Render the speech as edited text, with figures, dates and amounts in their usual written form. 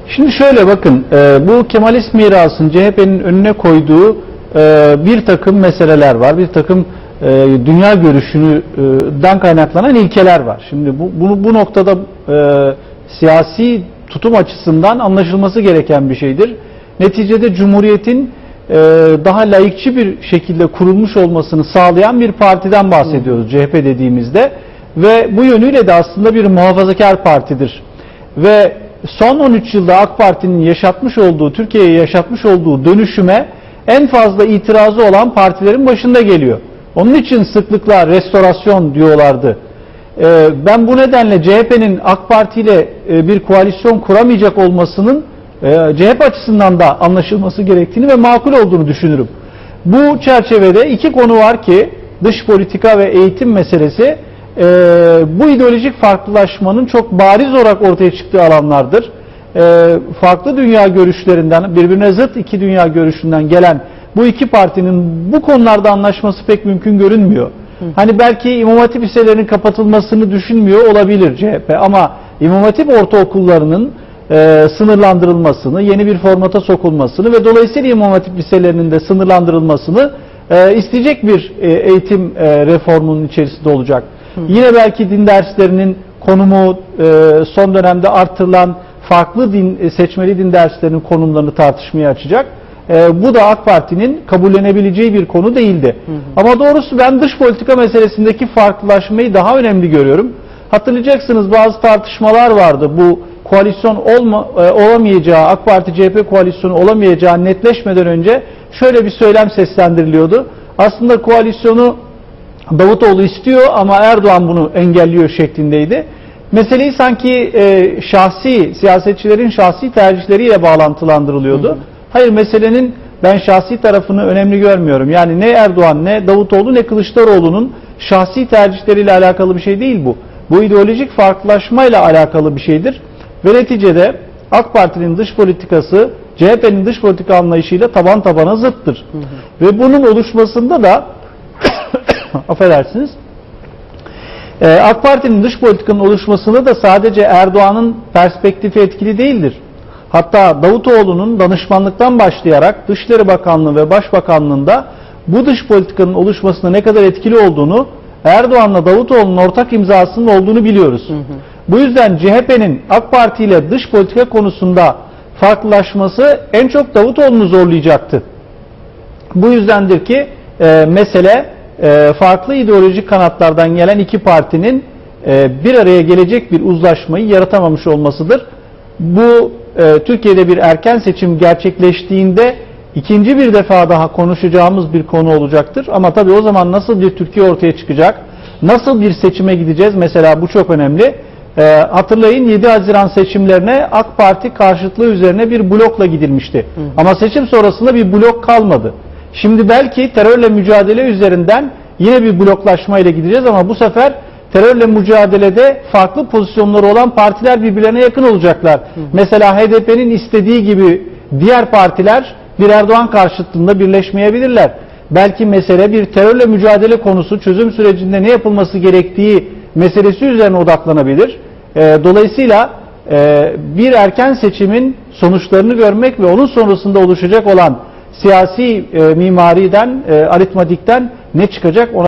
Şimdi şöyle bakın, bu Kemalist mirasın CHP'nin önüne koyduğu bir takım meseleler var, bir takım dünya görüşünden kaynaklanan ilkeler var. Şimdi bu noktada siyasi tutum açısından anlaşılması gereken bir şeydir. Neticede Cumhuriyet'in daha laikçi bir şekilde kurulmuş olmasını sağlayan bir partiden bahsediyoruz CHP dediğimizde ve bu yönüyle de aslında bir muhafazakar partidir. Ve son 13 yılda AK Parti'nin yaşatmış olduğu, Türkiye'ye yaşatmış olduğu dönüşüme en fazla itirazı olan partilerin başında geliyor. Onun için sıklıkla restorasyon diyorlardı. Ben bu nedenle CHP'nin AK Parti ile bir koalisyon kuramayacak olmasının CHP açısından da anlaşılması gerektiğini ve makul olduğunu düşünürüm. Bu çerçevede iki konu var ki dış politika ve eğitim meselesi bu ideolojik farklılaşmanın çok bariz olarak ortaya çıktığı alanlardır. Farklı dünya görüşlerinden, birbirine zıt iki dünya görüşünden gelen bu iki partinin bu konularda anlaşması pek mümkün görünmüyor. Hani belki İmam Hatip liselerinin kapatılmasını düşünmüyor olabilir CHP ama İmam Hatip ortaokullarının sınırlandırılmasını, yeni bir formata sokulmasını ve dolayısıyla İmam Hatip liselerinin de sınırlandırılmasını isteyecek bir eğitim reformunun içerisinde olacak. Yine belki din derslerinin konumu son dönemde artırılan farklı seçmeli din derslerinin konumlarını tartışmaya açacak. Bu da AK Parti'nin kabullenebileceği bir konu değildi. Ama doğrusu ben dış politika meselesindeki farklılaşmayı daha önemli görüyorum. Hatırlayacaksınız bazı tartışmalar vardı. Bu koalisyon olamayacağı, AK Parti-CHP koalisyonu olamayacağı netleşmeden önce şöyle bir söylem seslendiriliyordu. Aslında koalisyonu Davutoğlu istiyor ama Erdoğan bunu engelliyor şeklindeydi. Meseleyi sanki siyasetçilerin şahsi tercihleriyle bağlantılandırılıyordu. Hayır, meselenin ben şahsi tarafını önemli görmüyorum. Yani ne Erdoğan, ne Davutoğlu, ne Kılıçdaroğlu'nun şahsi tercihleriyle alakalı bir şey değil bu. Bu ideolojik farklılaşmayla alakalı bir şeydir. Ve neticede AK Parti'nin dış politikası CHP'nin dış politika anlayışıyla taban tabana zıttır. Ve bunun oluşmasında da affedersiniz, AK Parti'nin dış politikanın oluşmasında da sadece Erdoğan'ın perspektifi etkili değildir. Hatta Davutoğlu'nun danışmanlıktan başlayarak Dışişleri Bakanlığı ve Başbakanlığı'nda bu dış politikanın oluşmasına ne kadar etkili olduğunu, Erdoğan'la Davutoğlu'nun ortak imzasının olduğunu biliyoruz. Bu yüzden CHP'nin AK Parti ile dış politika konusunda farklılaşması en çok Davutoğlu'nu zorlayacaktı. Bu yüzdendir ki mesele farklı ideolojik kanatlardan gelen iki partinin bir araya gelecek bir uzlaşmayı yaratamamış olmasıdır. Bu Türkiye'de bir erken seçim gerçekleştiğinde ikinci bir defa daha konuşacağımız bir konu olacaktır. Ama tabii o zaman nasıl bir Türkiye ortaya çıkacak, nasıl bir seçime gideceğiz mesela bu çok önemli. Hatırlayın 7 Haziran seçimlerine AK Parti karşıtlığı üzerine bir blokla gidilmişti. Ama seçim sonrasında bir blok kalmadı. Şimdi belki terörle mücadele üzerinden yine bir bloklaşmayla gideceğiz ama bu sefer terörle mücadelede farklı pozisyonları olan partiler birbirlerine yakın olacaklar. Mesela HDP'nin istediği gibi diğer partiler bir Erdoğan karşıtlığında birleşmeyebilirler. Belki mesele bir terörle mücadele konusu, çözüm sürecinde ne yapılması gerektiği meselesi üzerine odaklanabilir. Dolayısıyla bir erken seçimin sonuçlarını görmek ve onun sonrasında oluşacak olan siyasi mimariden, aritmatikten ne çıkacak ona